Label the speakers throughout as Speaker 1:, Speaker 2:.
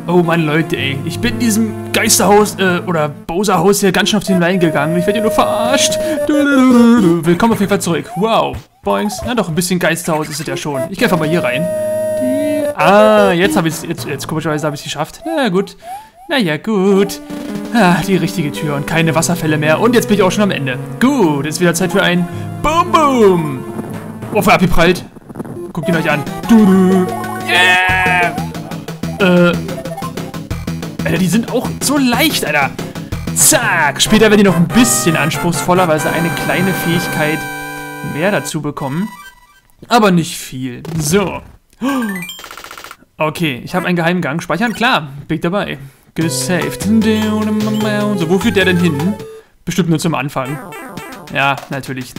Speaker 1: Oh Mann, Leute, ey. Ich bin in diesem Geisterhaus, oder Bowser-Haus hier ganz schön auf den Leim gegangen. Ich werde hier nur verarscht. Willkommen auf jeden Fall zurück. Wow. Boings. Na doch, ein bisschen Geisterhaus ist es ja schon. Ich gehe einfach mal hier rein. Jetzt habe ich es, jetzt komischerweise habe ich es geschafft. Na gut. Naja, gut. Die richtige Tür und keine Wasserfälle mehr. Und jetzt bin ich auch schon am Ende. Gut, ist wieder Zeit für ein Boom Boom. Oh, für abgeprallt. Guckt ihn euch an. Yeah! Alter, die sind auch so leicht, Alter. Zack. Später werden die noch ein bisschen anspruchsvoller, weil sie eine kleine Fähigkeit mehr dazu bekommen. Aber nicht viel. So. Okay, ich habe einen Geheimgang. Speichern, klar. Bin ich dabei. Gesaved. So, wo führt der denn hin? Bestimmt nur zum Anfang. Ja, natürlich.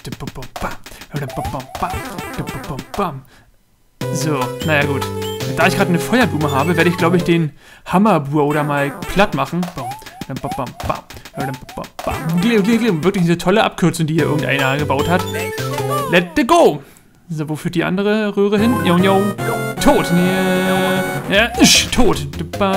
Speaker 1: So, naja gut. Da ich gerade eine Feuerblume habe, werde ich, glaube ich, den Hammerbro da mal platt machen. Wirklich diese tolle Abkürzung, die hier irgendeiner gebaut hat. Let it go! So, wo führt die andere Röhre hin? Tot! Ja, tot!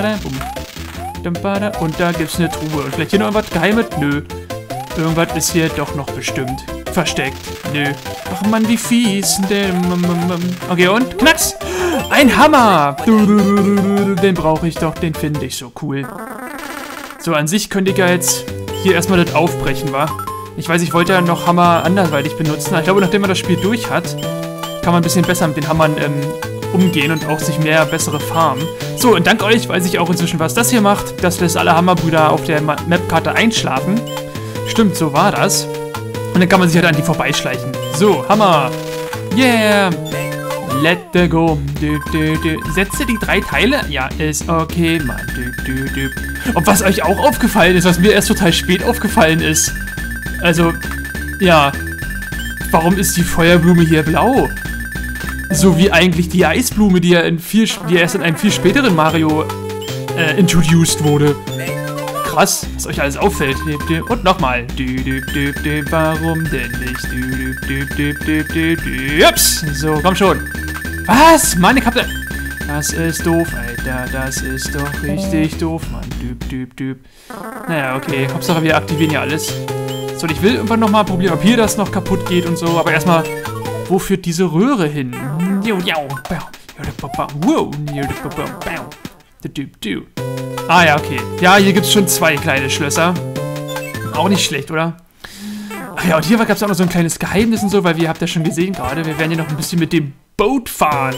Speaker 1: Und da gibt's eine Truhe. Und vielleicht hier noch irgendwas Geheimes? Nö. Irgendwas ist hier doch noch bestimmt. Versteckt. Nö. Ach Mann, wie fies. Okay, und? Knacks! Ein Hammer! Den brauche ich doch. Den finde ich so cool. So, an sich könnte ich ja jetzt hier erstmal das aufbrechen, wa? Ich weiß, ich wollte ja noch Hammer anderweitig benutzen. Aber ich glaube, nachdem man das Spiel durch hat, kann man ein bisschen besser mit den Hammern umgehen und auch sich mehr bessere farmen. So, und dank euch weiß ich auch inzwischen, was das hier macht. Das lässt alle Hammerbrüder auf der Mapkarte einschlafen. Stimmt, so war das. Und dann kann man sich halt an die vorbeischleichen. So, Hammer. Yeah. Let the go. Setze die 3 Teile? Ja, ist okay, Mann. Und was euch auch aufgefallen ist, was mir erst total spät aufgefallen ist. Also, ja. Warum ist die Feuerblume hier blau? So wie eigentlich die Eisblume, die ja erst in einem viel späteren Mario introduced wurde. Krass, was euch alles auffällt. Und nochmal. Warum denn nicht? Ups. So, komm schon. Was? Mann, ich hab da... Das ist doof, Alter. Das ist doch richtig doof, Mann. Naja, okay. Hauptsache, wir aktivieren ja alles. So, und ich will irgendwann nochmal probieren, ob hier das noch kaputt geht und so. Aber erstmal, wo führt diese Röhre hin? Ah ja, okay. Ja, hier gibt es schon 2 kleine Schlösser. Auch nicht schlecht, oder? Ach ja, und hier gab es auch noch so ein kleines Geheimnis und so, weil ihr habt ja schon gesehen gerade, wir werden hier noch ein bisschen mit dem Boot fahren.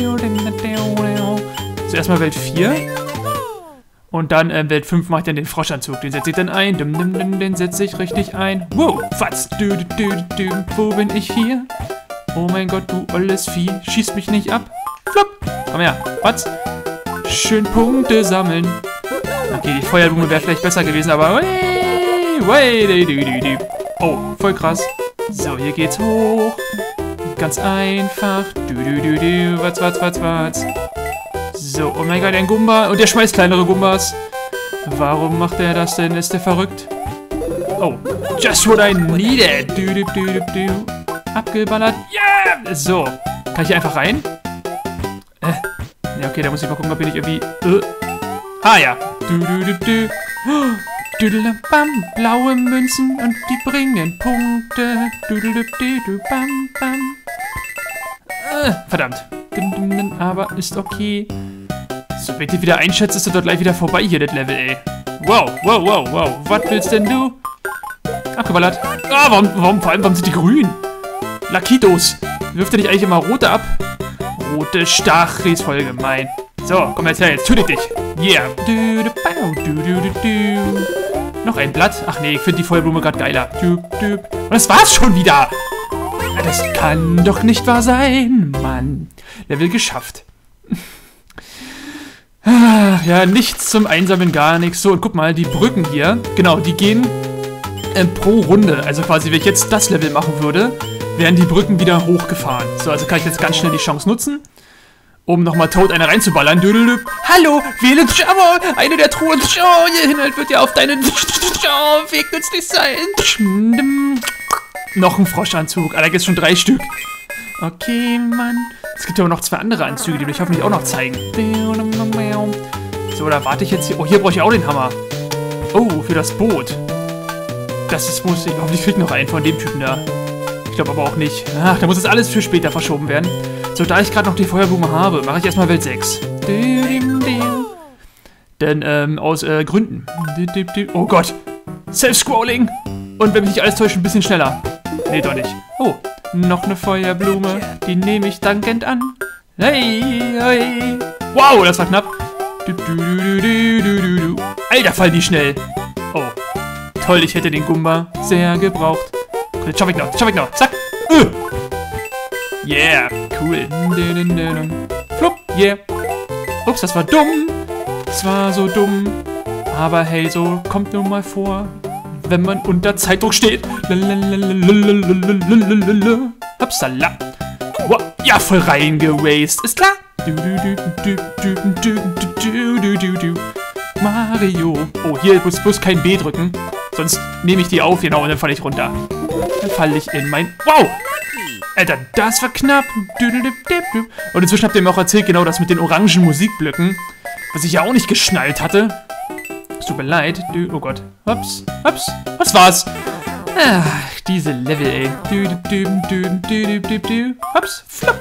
Speaker 1: So, erstmal Welt 4. Und dann Welt 5 mache ich dann den Froschanzug. Den setze ich dann ein. Den setze ich richtig ein. Wow, was? Wo bin ich hier? Oh mein Gott, du olles Vieh. Schieß mich nicht ab. Flop. Komm her. Was? Schön Punkte sammeln. Okay, die Feuerblume wäre vielleicht besser gewesen, aber... Oh, voll krass. So, hier geht's hoch. Ganz einfach. Was. So, oh mein Gott, ein Gumba. Und der schmeißt kleinere Gumbas. Warum macht er das denn? Ist der verrückt? Oh, just what I needed. Abgeballert. Yeah! So, kann ich hier einfach rein? Ja, okay, da muss ich mal gucken, ob hier nicht irgendwie... Ah, ja. Blaue Münzen und die bringen Punkte. Verdammt. Aber ist okay. So, wenn ich wieder einschätze, ist das doch gleich wieder vorbei hier, das Level, ey. Wow. Was willst denn du? Abgeballert. Ah, warum sind die grün? Lakitos. Wirft ihr nicht eigentlich immer rote ab? Rote Stachis, voll gemein. So, komm jetzt her, jetzt töte ich dich. Yeah. Noch ein Blatt. Ach nee, ich finde die Feuerblume gerade geiler. Und das war's schon wieder. Das kann doch nicht wahr sein, Mann. Level geschafft. Ja, nichts zum Einsammeln, gar nichts. So, und guck mal, die Brücken hier, genau, die gehen pro Runde. Also quasi, wenn ich jetzt das Level machen würde, werden die Brücken wieder hochgefahren. So, also kann ich jetzt ganz schnell die Chance nutzen, um nochmal Toad eine reinzuballern. Hallo, wähle eine der Truhen. Ihr Inhalt wird ja auf deinen Weg nützlich sein. Noch ein Froschanzug. Da gibt's schon 3 Stück. Okay, Mann. Es gibt aber noch 2 andere Anzüge, die will ich hoffentlich auch noch zeigen. So, da warte ich jetzt hier. Oh, hier brauche ich auch den Hammer. Oh, für das Boot. Muss ich. Hoffentlich krieg ich noch einen von dem Typen da. Ich glaube aber auch nicht. Ach, da muss das alles für später verschoben werden. So, da ich gerade noch die Feuerblume habe, mache ich erstmal Welt 6. Denn, aus Gründen. Oh Gott. Self-Scrolling. Und wenn mich nicht alles täuscht, ein bisschen schneller. Nee, doch nicht. Oh, noch eine Feuerblume. Die nehme ich dankend an. Hey, hey. Wow, das war knapp. Alter, fallen die schnell. Oh. Toll, ich hätte den Gumba sehr gebraucht. Jetzt schaff ich noch, Zack. Yeah, cool. Flupp, yeah. Ups, das war dumm. Das war so dumm. Aber hey, so kommt nun mal vor, wenn man unter Zeitdruck steht. Hopsala. Wow, ja, voll reingewaced. Ist klar. Mario. Oh, hier muss bloß kein B drücken. Sonst nehme ich die auf, genau, und dann falle ich runter. Dann falle ich in mein... Wow! Alter, das war knapp. Und inzwischen habt ihr mir auch erzählt, genau das mit den orangen Musikblöcken. Was ich ja auch nicht geschnallt hatte. Es tut mir leid. Oh Gott. Ups, ups. Was war's? Ach, diese Level, ey. Ups.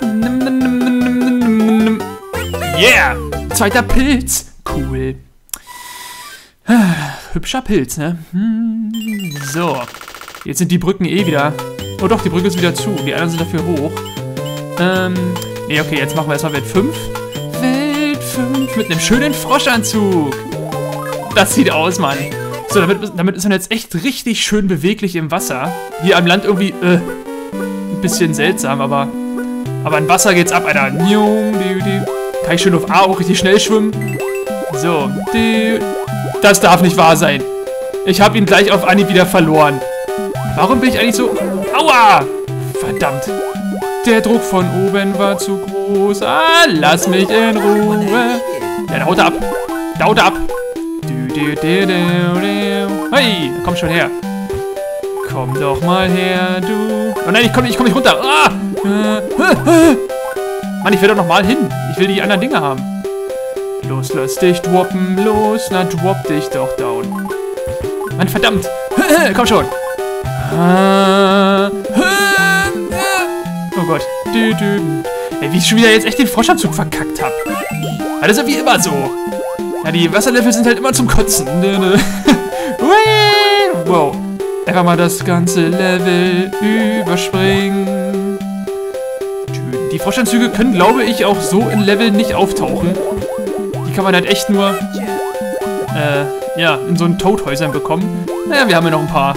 Speaker 1: Yeah! Zweiter Pilz. Cool. Hübscher Pilz, ne? So. Jetzt sind die Brücken eh wieder... Oh doch, die Brücke ist wieder zu. Die anderen sind dafür hoch. Nee, okay, jetzt machen wir erstmal Welt 5. Welt 5 mit einem schönen Froschanzug. Das sieht aus, Mann. So, damit ist man jetzt echt richtig schön beweglich im Wasser. Hier am Land irgendwie, ein bisschen seltsam, aber im Wasser geht's ab, Alter. Kann ich schön auf A auch richtig schnell schwimmen. So. Das darf nicht wahr sein. Ich habe ihn gleich auf Anhieb wieder verloren. Warum bin ich eigentlich so... Aua! Verdammt. Der Druck von oben war zu groß. Ah, lass mich in Ruhe. Ja, da haut er ab. Da haut er ab. Hey, komm schon her. Komm doch mal her, du. Oh nein, ich komm nicht runter. Ah! Mann, ich will doch noch mal hin. Ich will die anderen Dinge haben. Los, lass dich droppen. Los, na drop dich doch down. Mann, verdammt. Komm schon. Oh Gott. Ey, wie ich schon wieder jetzt echt den Froschanzug verkackt habe. Das ist ja wie immer so. Ja, die Wasserlevel sind halt immer zum Kotzen. Wow. Einfach mal das ganze Level überspringen. Die Froschanzüge können, glaube ich, auch so in Level nicht auftauchen. Die kann man halt echt nur, ja, in so einen Toadhäusern bekommen. Naja, wir haben ja noch ein paar.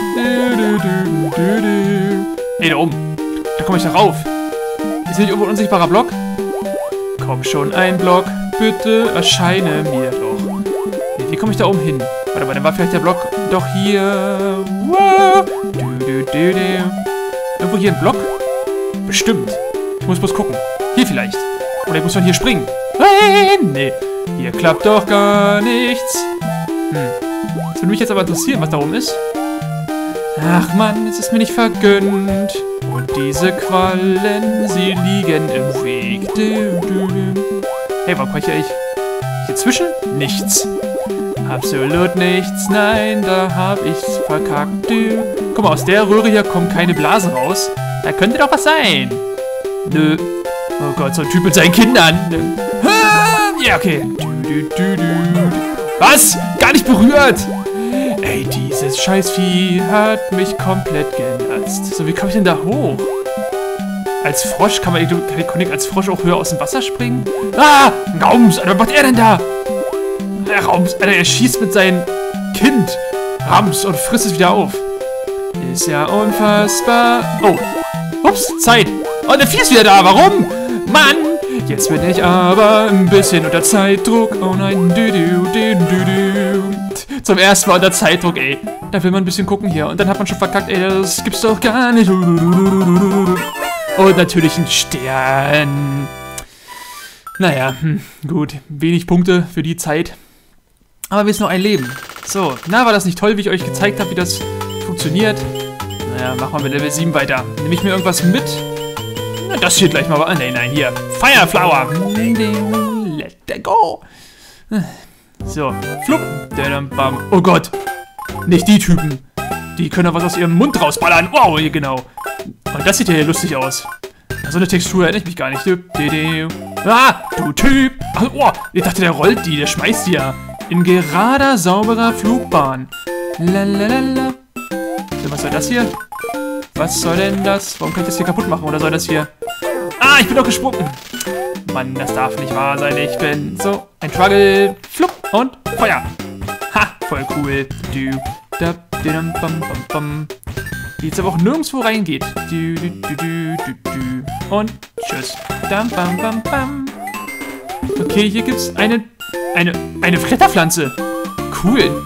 Speaker 1: Ey, da oben. Da komme ich da rauf. Ist hier nicht irgendwo ein unsichtbarer Block? Komm schon, ein Block. Bitte erscheine mir doch. Nee, wie komme ich da oben hin? Warte mal, dann war vielleicht der Block doch hier. Wow. Irgendwo hier ein Block? Bestimmt. Ich muss bloß gucken. Hier vielleicht. Oder ich muss von hier springen. Nee. Hier klappt doch gar nichts. Das würde mich jetzt aber interessieren, was da oben ist. Ach Mann, es ist mir nicht vergönnt. Und diese Quallen, sie liegen im Weg. Hey, warum kann ich eigentlich hier zwischen? Nichts. Absolut nichts. Nein, da hab ich's verkackt. Guck mal, aus der Röhre hier kommen keine Blasen raus. Da könnte doch was sein. Nö. Oh Gott, so ein Typ mit seinen Kindern. Ja, okay. Was? Gar nicht berührt. Ey, dieses Scheißvieh hat mich komplett genatzt. So, wie komme ich denn da hoch? Als Frosch kann ich als Frosch auch höher aus dem Wasser springen? Ah! Rams! Alter, was macht er denn da? Rams! Alter, er schießt mit seinem Kind. Rams! Und frisst es wieder auf. Ist ja unfassbar. Oh. Ups, Zeit. Oh, der Vieh ist wieder da. Warum? Mann! Jetzt bin ich aber ein bisschen unter Zeitdruck. Oh nein. Zum ersten Mal unter Zeitdruck, ey. Da will man ein bisschen gucken hier. Und dann hat man schon verkackt, ey. Das gibt's doch gar nicht. Und natürlich ein Stern. Naja, gut. Wenig Punkte für die Zeit. Aber wir sind nur ein Leben. So, na, war das nicht toll, wie ich euch gezeigt habe, wie das funktioniert? Naja, machen wir mit Level 7 weiter. Nehme ich mir irgendwas mit? Na, das hier gleich mal. Nein, hier. Fireflower. Let go. So, flupp. Bam. Oh Gott. Nicht die Typen. Die können doch was aus ihrem Mund rausballern. Wow, hier genau. Und das sieht ja hier lustig aus. So eine Textur erinnere ich mich gar nicht. Ah, du Typ. Ach, oh, ich dachte, der rollt die. Der schmeißt die ja. In gerader, sauberer Flugbahn. Lalalala. So, was soll das hier? Was soll denn das? Warum kann ich das hier kaputt machen? Oder soll das hier... Ah, ich bin doch gesprungen. Mann, das darf nicht wahr sein. Ich bin so ein Struggle. Flupp und Feuer. Ha, voll cool. Die jetzt aber auch nirgendwo reingeht. Und tschüss. Okay, hier gibt's eine Kletterpflanze. Cool.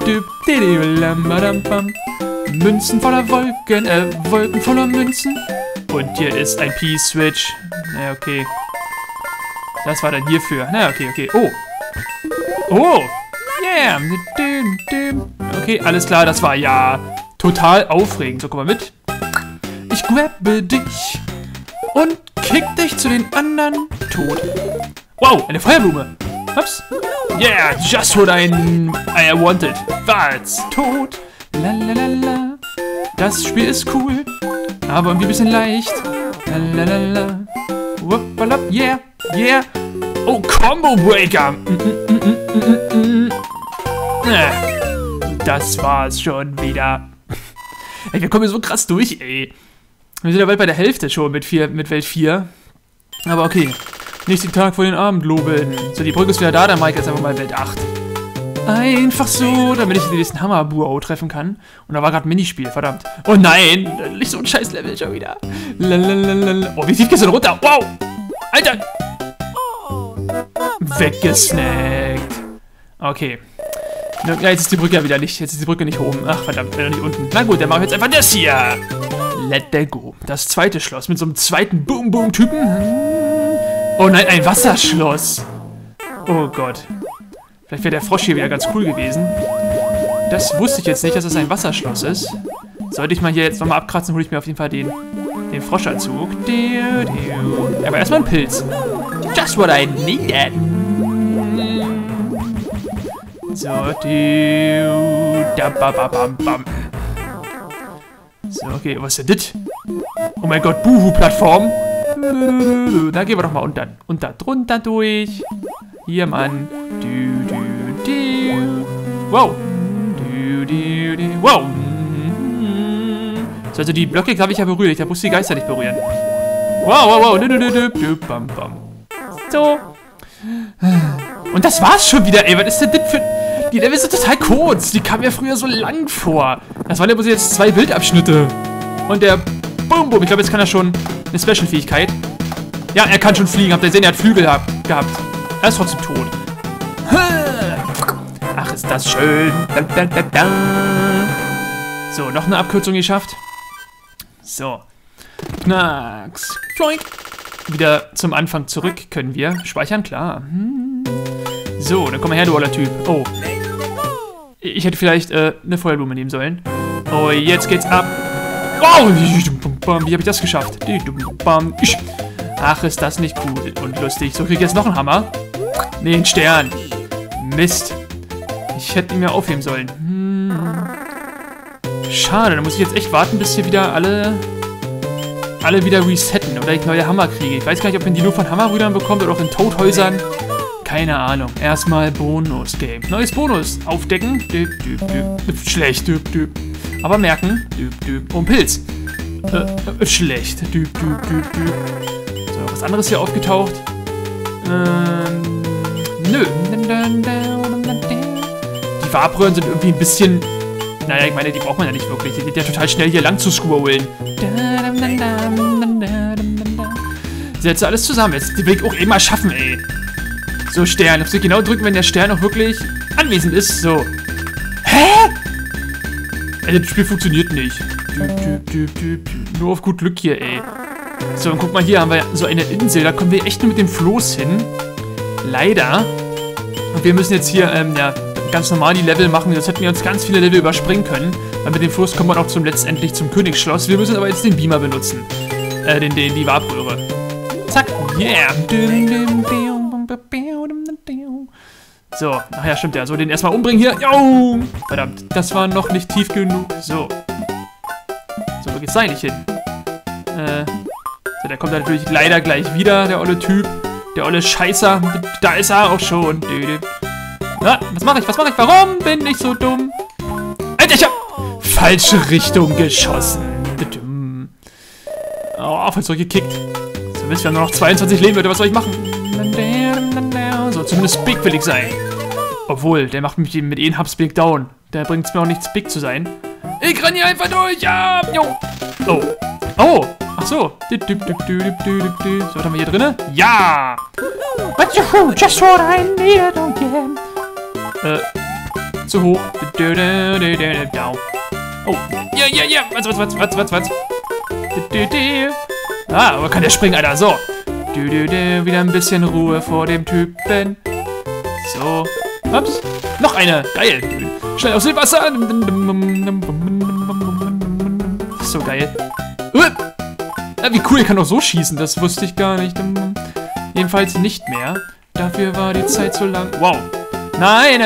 Speaker 1: Münzen voller Wolken, Wolken voller Münzen. Und hier ist ein P-Switch. Na, okay. Das war dann hierfür. Na, okay. Oh. Oh. Yeah. Okay, alles klar, das war ja total aufregend. So, komm mal mit. Ich grabbe dich und kick dich zu den anderen tot. Wow, eine Feuerblume. Ups. Yeah, just what I wanted. Was? Tot. Lalalala. Das Spiel ist cool, aber irgendwie ein bisschen leicht. Lalalala. Wuppalap. Yeah. Oh, Combo Breaker. Das war's schon wieder. Ey, wir kommen hier so krass durch, ey. Wir sind ja bald bei der Hälfte schon mit Welt 4. Aber okay. Nächsten Tag vor den Abendloben. So, die Brücke ist wieder da, dann mache ich jetzt einfach mal Welt 8. Einfach so, damit ich den nächsten Hammer-Buo treffen kann. Und da war gerade ein Minispiel, verdammt. Oh nein, nicht so ein scheiß Level schon wieder. Lalalala. Oh, wie tief geht's denn runter? Wow! Alter! Weggesnackt. Okay. Ja, jetzt ist die Brücke ja wieder nicht. Jetzt ist die Brücke nicht oben. Ach, verdammt, wieder nicht unten. Na gut, dann machen wir jetzt einfach das hier. Let that go. Das zweite Schloss mit so einem zweiten Boom-Boom-Typen. Oh nein, ein Wasserschloss. Oh Gott. Vielleicht wäre der Frosch hier wieder ganz cool gewesen. Das wusste ich jetzt nicht, dass es ein Wasserschloss ist. Sollte ich mal hier jetzt nochmal abkratzen, hole ich mir auf jeden Fall den Froschanzug. Aber erstmal ein Pilz. Just what I needed. So, so, okay, was ist denn das? Oh mein Gott, Buhu-Plattform. Da gehen wir doch mal unter drunter durch. Hier, Mann. Wow. Wow. So, also die Blöcke, glaube ich, ja berührt. Da muss die Geister nicht berühren. Wow. So. Und das war's schon wieder, ey. Was ist denn das für... Die Level sind total kurz. Die kamen ja früher so lang vor. Das waren ja bloß jetzt 2 Bildabschnitte. Und der Boom. Ich glaube, jetzt kann er schon eine Special-Fähigkeit. Ja, er kann schon fliegen. Habt ihr gesehen, er hat Flügel gehabt. Er ist trotzdem tot. Ach, ist das schön. So, noch eine Abkürzung geschafft. So. Knacks. Floink. Wieder zum Anfang zurück können wir. Speichern, klar. So, dann komm mal her, du oller Typ. Oh. Ich hätte vielleicht eine Feuerblume nehmen sollen. Oh, jetzt geht's ab. Oh, wie habe ich das geschafft? Ach, ist das nicht cool und lustig. So, krieg ich jetzt noch einen Hammer. Nee, einen Stern. Mist. Ich hätte ihn mir aufheben sollen. Schade, dann muss ich jetzt echt warten, bis hier wieder alle wieder resetten oder ich neue Hammer kriege. Ich weiß gar nicht, ob man die nur von Hammerbrüdern bekommt oder auch in Toadhäusern. Keine Ahnung. Erstmal Bonus-Game. Neues Bonus. Aufdecken. Schlecht. Aber merken. Oh, Pilz. Schlecht. So, was anderes hier aufgetaucht? Nö. Die Warbröhren sind irgendwie ein bisschen... Naja, ich meine, die braucht man ja nicht wirklich. Die geht ja total schnell hier lang zu scrollen. Setze alles zusammen. Jetzt will ich auch eh mal schaffen, ey. So, Stern. Ich muss genau drücken, wenn der Stern auch wirklich anwesend ist. So. Hä? Ey, das Spiel funktioniert nicht. Nur auf gut Glück hier, ey. So, und guck mal, hier haben wir so eine Insel. Da kommen wir echt nur mit dem Floß hin. Leider. Und wir müssen jetzt hier, ja, ganz normal die Level machen. Jetzt hätten wir uns ganz viele Level überspringen können. Weil mit dem Floß kommt man auch letztendlich zum Königsschloss. Wir müssen aber jetzt den Beamer benutzen. Die Warbröhre. Zack. Yeah. So, ach ja, stimmt ja. So, den erstmal umbringen hier. Jo! Verdammt, das war noch nicht tief genug. So. So, wo geht's da nicht hin? So, der kommt natürlich leider gleich wieder, der olle Typ. Der olle Scheißer. Da ist er auch schon. Ah, was mache ich? Was mache ich? Warum bin ich so dumm? Alter, ich hab falsche Richtung geschossen. Oh, voll zurückgekickt. So, wisst ihr, wir haben nur noch 22 Leben, Leute. Was soll ich machen? So, zumindest big will ich sein. Obwohl, der macht mich mit Hubs big down. Der bringt es mir auch nichts, big zu sein. Ich renn hier einfach durch. Ja. Jo. Oh. Oh. Ach so. So, was haben wir hier drin? Ja. Just what I needed again. Zu hoch. Oh. Ja. Was? Ah, aber kann der springen, Alter. So. Wieder ein bisschen Ruhe vor dem Typen. So. Ups. Noch eine. Geil. Schnell aus dem Wasser. Das ist so geil. Ja, wie cool, ich kann auch so schießen. Das wusste ich gar nicht. Jedenfalls nicht mehr. Dafür war die Zeit so lang. Wow. Nein.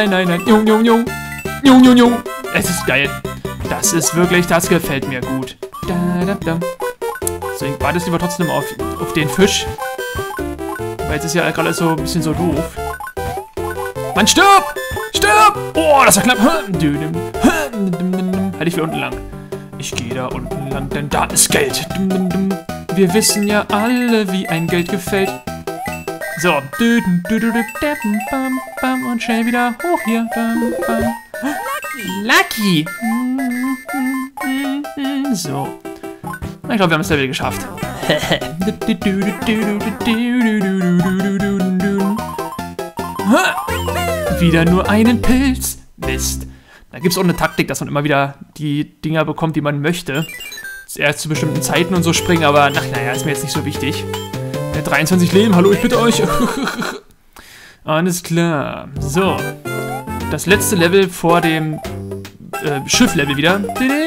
Speaker 1: Jung. Es ist geil. Das ist wirklich, das gefällt mir gut. So, ich warte jetzt lieber trotzdem auf den Fisch. Weil jetzt ist ja gerade so ein bisschen so doof. Mann, stirb! Oh, das war knapp. Halt ich wieder unten lang. Ich gehe da unten lang, denn da ist Geld. Wir wissen ja alle, wie ein Geld gefällt. So. Und schnell wieder hoch hier. Lucky! So. Ich glaube, wir haben das Level geschafft. Wieder nur einen Pilz. Mist. Da gibt es auch eine Taktik, dass man immer wieder die Dinger bekommt, die man möchte. Erst zu bestimmten Zeiten und so springen, aber naja, ist mir jetzt nicht so wichtig. 23 Leben, hallo, ich bitte euch. Alles klar. So. Das letzte Level vor dem Schifflevel wieder.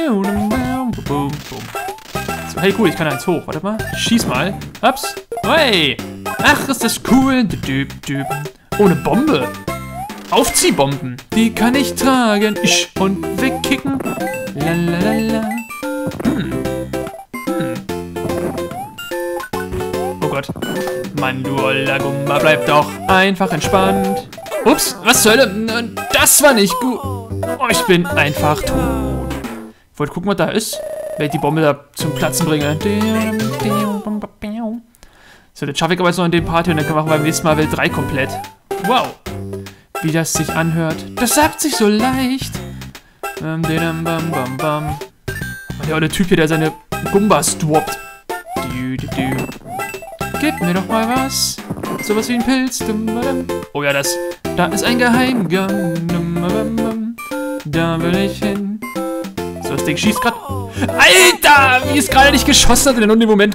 Speaker 1: So, hey, cool, ich kann eins hoch. Warte mal. Schieß mal. Ups. Hey. Ach, ist das cool. Ohne Bombe. Aufziehbomben. Die kann ich tragen. Und wegkicken. Lalalala. Oh Gott. Mann, du oller Gummer, bleib doch einfach entspannt. Ups, was zur Hölle? Das war nicht gut. Oh, ich bin einfach tot. Ich wollte gucken, was da ist. Wenn ich die Bombe da zum Platzen bringe. So, dann schaffe ich aber jetzt noch in dem Part hier und dann können wir beim nächsten Mal Welt 3 komplett. Wow. Wie das sich anhört. Das sagt sich so leicht. Der olle Typ hier, der seine Gumbas droppt. Gib mir doch mal was. Sowas wie ein Pilz. Oh ja, da ist ein Geheimgang. Da will ich hin. So, das Ding schießt gerade. Alter, wie es gerade nicht geschossen hat in dem Moment.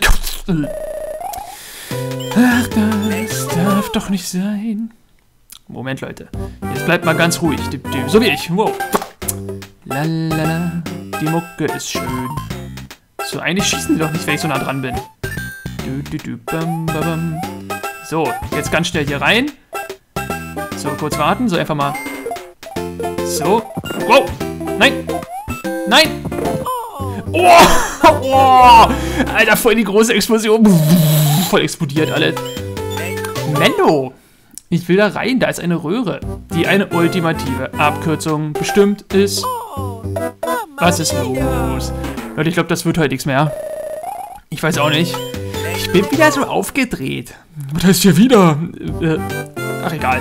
Speaker 1: Ach, das darf doch nicht sein. Moment, Leute. Jetzt bleibt mal ganz ruhig. So wie ich. Wow. Lalala. Die Mucke ist schön. So, eigentlich schießen die doch nicht, wenn ich so nah dran bin. So, jetzt ganz schnell hier rein. So, kurz warten. So, einfach mal. So. Wow. Nein. Oh. Oh. Alter, voll die große Explosion. Voll explodiert alles. Mendo. Ich will da rein. Da ist eine Röhre, die eine ultimative Abkürzung bestimmt ist. Was ist los? Leute, ich glaube, das wird heute nichts mehr. Ich weiß auch nicht. Ich bin wieder so aufgedreht. Was heißt hier wieder? Ach, egal.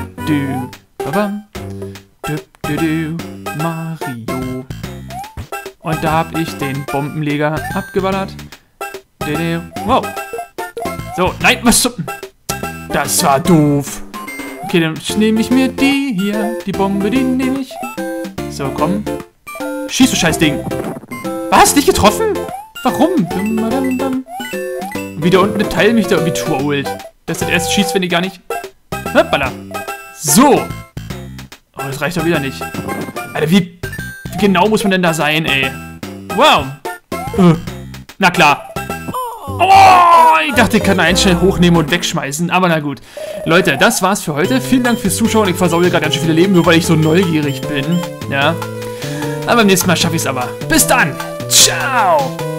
Speaker 1: Mario. Und da habe ich den Bombenleger abgeballert. Wow. So, nein, was zum... Das war doof. Okay, dann nehme ich mir die hier. Die Bombe, die nehme ich. So, komm. Schieß, du Scheißding. Was? Nicht getroffen? Warum? Wieder unten eine Teil mich da irgendwie trollt. Dass das erst schießt, wenn die gar nicht... Hoppala. So. Oh, das reicht doch wieder nicht. Alter, wie genau muss man denn da sein, ey? Wow. Na klar. Oh, ich dachte, ich kann einen schnell hochnehmen und wegschmeißen. Aber na gut. Leute, das war's für heute. Vielen Dank fürs Zuschauen. Ich versaue gerade ganz schön viele Leben, nur weil ich so neugierig bin. Ja. Aber beim nächsten Mal schaffe ich es aber. Bis dann. Ciao.